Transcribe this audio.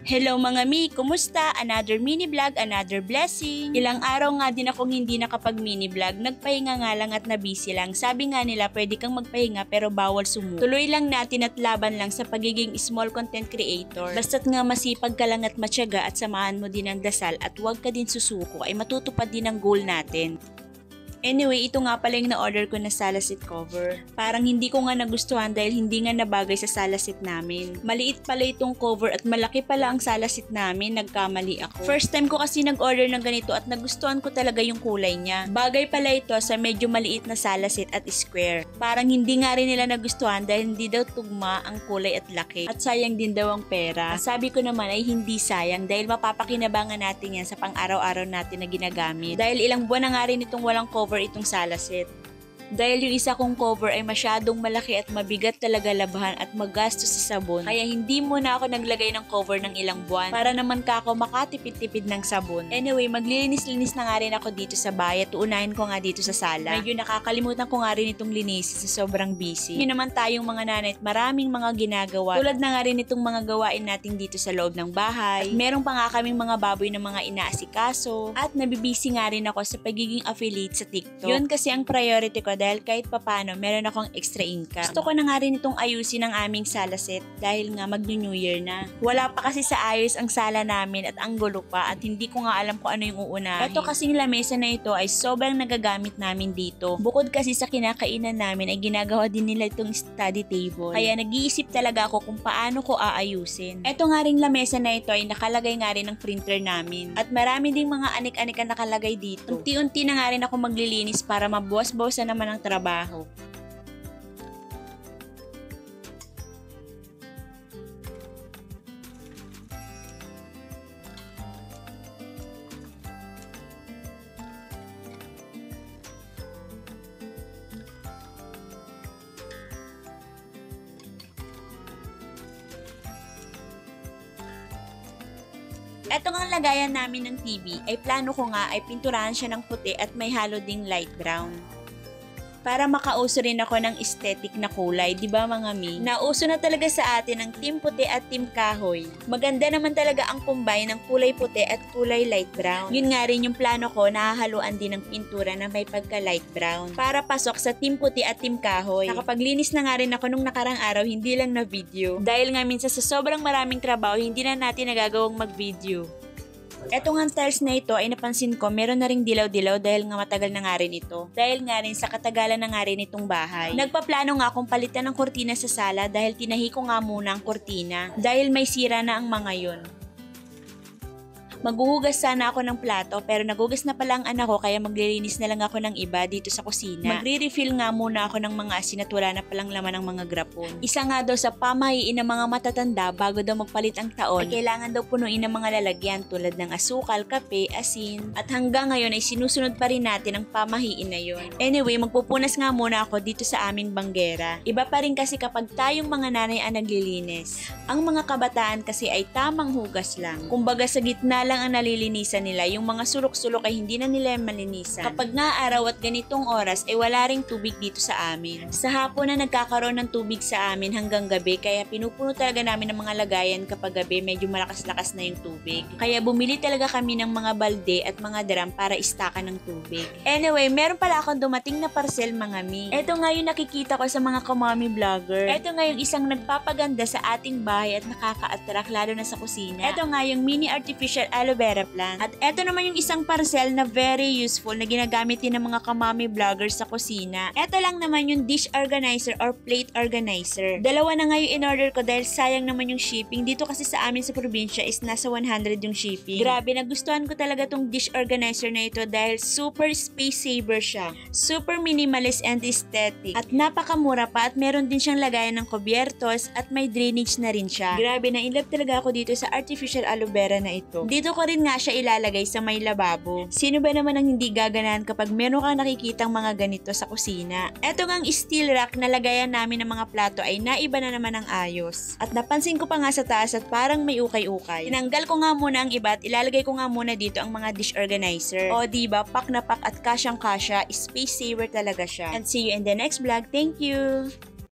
Hello mga mi, kumusta? Another mini vlog, another blessing. Ilang araw nga din akong hindi nakapag mini vlog, nagpahinga nga lang at nabisi lang. Sabi nga nila pwede kang magpahinga pero bawal sumuko. Tuloy lang natin at laban lang sa pagiging small content creator. Basta't nga masipag ka lang at matyaga at samahan mo din ang dasal at huwag ka din susuko ay matutupad din ang goal natin. Anyway, ito nga pala yung na-order ko na sala seat cover. Parang hindi ko nga nagustuhan dahil hindi nga nabagay sa sala seat namin. Maliit pala itong cover at malaki pala ang sala seat namin, nagkamali ako. First time ko kasi nag-order ng ganito at nagustuhan ko talaga yung kulay niya. Bagay pala ito sa medyo maliit na sala seat at square. Parang hindi nga rin nila nagustuhan dahil hindi daw tugma ang kulay at laki. At sayang din daw ang pera. Sabi ko naman ay hindi sayang dahil mapapakinabangan natin yan sa pang-araw-araw natin na ginagamit. Dahil ilang buwan na nga rin itong walang cover itong sala set. Dahil yung isa kong cover ay masyadong malaki at mabigat talaga labhan at magastos sa sabon, kaya hindi muna ako naglagay ng cover ng ilang buwan para naman ako makatipid-tipid ng sabon. Anyway, maglilinis-linis na nga rin ako dito sa bahay at uunahin ko nga dito sa sala. Medyo nakakalimutan ko nga rin itong linisin sa sobrang busy. Hindi naman tayong mga nanay at maraming mga ginagawa. Tulad na nga rin itong mga gawain natin dito sa loob ng bahay. At meron pa nga kaming mga baboy na mga inaasikaso at nabibisi nga rin ako sa pagiging affiliate sa TikTok. Yun kasi ang priority ko dahil kahit papano meron akong extra income. Gusto ko na nga rin itong ayusin ang aming sala set dahil nga mag-New Year na. Wala pa kasi sa ayos ang sala namin at ang gulo pa at hindi ko nga alam kung ano yung uunahin. Ito kasing lamesa na ito ay sobrang nagagamit namin dito. Bukod kasi sa kinakainan namin ay ginagawa din nila itong study table. Kaya nag-iisip talaga ako kung paano ko aayusin. Ito nga ring lamesa na ito ay nakalagay nga rin ng printer namin. At marami ding mga anik-anik na nakalagay dito. Unti-unti na nga rin ako maglilinis para mabuwas-bawasan naman ng trabaho. Etong ang lagayan namin ng TV ay plano ko nga ay pinturahan siya ng puti at may halo ding light brown. Para makauso rin ako ng aesthetic na kulay, di ba mga mi? Nauso na talaga sa atin ang team puti at team kahoy. Maganda naman talaga ang combine ng kulay puti at kulay light brown. Yun nga rin yung plano ko, nahahaluan din ng pintura na may pagka light brown. Para pasok sa team puti at team kahoy. Nakapaglinis na nga rin ako nung nakarang araw, hindi lang na video. Dahil nga minsan sa sobrang maraming trabaho, hindi na natin nagagawang mag-video. Etong ang tiles na ito ay napansin ko meron na ring dilaw-dilaw dahil nga matagal na nga rin ito. Dahil nga rin sa katagalan na nga rin itong bahay. Nagpaplano nga akong palitan ng kurtina sa sala dahil tinahi ko nga muna ang kurtina. Dahil may sira na ang mga yon. Maghuhugas sana ako ng plato pero nagugas na pala ang anak ko kaya maglilinis na lang ako ng iba dito sa kusina. Magre-refill nga muna ako ng mga asin at wala na palang laman ng mga grapon. Isa nga daw sa pamahiin ng mga matatanda bago daw magpalit ang taon ay kailangan daw punuin ng mga lalagyan tulad ng asukal, kape, asin. At hanggang ngayon ay sinusunod pa rin natin ang pamahiin na yon. Anyway, magpupunas nga muna ako dito sa aming banggera. Iba pa rin kasi kapag tayong mga nanay ang naglilinis. Ang mga kabataan kasi ay tamang hugas lang. Kumbaga sa gitna lang ang nalilinisan nila, yung mga sulok-sulok ay hindi na nila malinisan. Kapag nga araw at ganitong oras ay wala ring tubig dito sa amin. Sa hapon na nagkakaroon ng tubig sa amin hanggang gabi kaya pinupuno talaga namin ng mga lagayan kapag gabi medyo malakas-lakas na yung tubig. Kaya bumili talaga kami ng mga balde at mga drum para istakan ng tubig. Anyway, meron pala akong dumating na parcel mga mi. Ito nga yung nakikita ko sa mga kamami vlogger. Ito nga yung isang nagpapaganda sa ating bahay at nakaka-attract lalo na sa kusina. Ito nga yung mini artificial aloe vera plant. At eto naman yung isang parcel na very useful na ginagamit din ng mga kamami vloggers sa kusina. Eto lang naman yung dish organizer or plate organizer. Dalawa na nga yung in-order ko dahil sayang naman yung shipping. Dito kasi sa amin sa probinsya is nasa 100 yung shipping. Grabe, nagustuhan ko talaga tong dish organizer na ito dahil super space saver siya. Super minimalist and aesthetic. At napakamura pa at meron din siyang lagayan ng kubyertos at may drainage na rin siya. Grabe, na-inlove talaga ako dito sa artificial aloe vera na ito. Dito ko rin nga siya ilalagay sa may lababo. Sino ba naman ang hindi gaganahan kapag meron kang nakikitang mga ganito sa kusina? Eto ngang steel rack na lagayan namin ng mga plato ay naiba na naman ang ayos. At napansin ko pa nga sa taas at parang may ukay-ukay. Tinanggal ko nga muna ang iba at ilalagay ko nga muna dito ang mga dish organizer. O diba, pak na pak at kasyang-kasya, space saver talaga siya. And see you in the next vlog. Thank you!